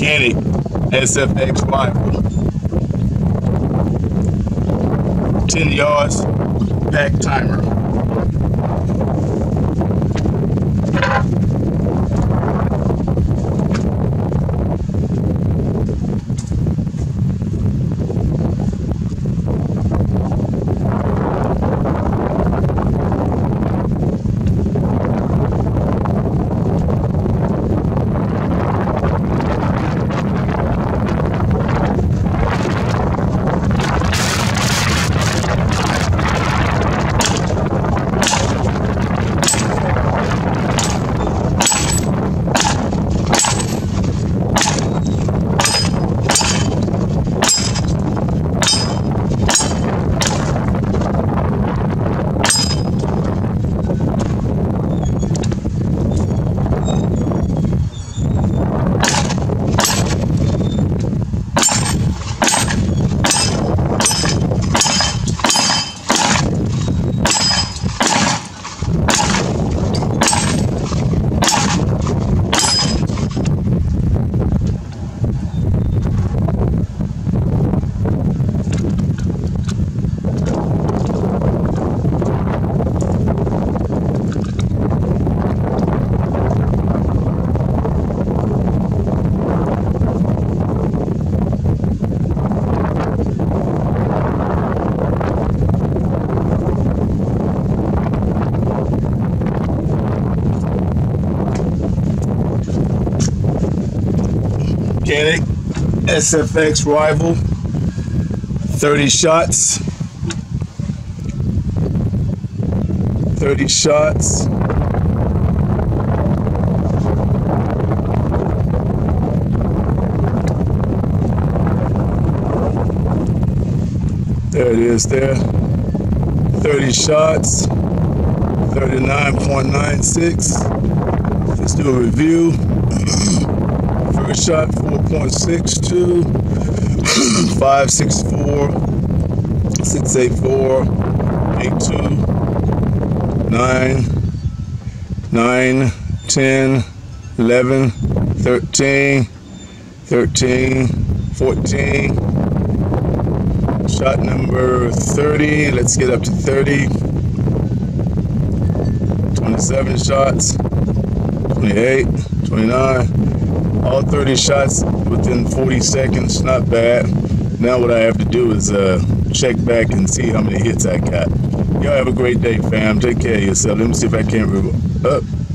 CANIK SFX rifle. 10 yards, PACT timer. CANIK SFX rifle, 30 shots. 30 shots. There it is there. 30 shots. 39.96. Let's do a review. First shot 4.62, 564, 684, 82, 9, 9, 10, 11, 13, 13, 14. Shot number 30. Let's get up to 30. 27 shots. 28, 29. All 30 shots within 40 seconds, not bad. Now what I have to do is check back and see how many hits I got. Y'all have a great day, fam. Take care of yourself. Let me see if I can't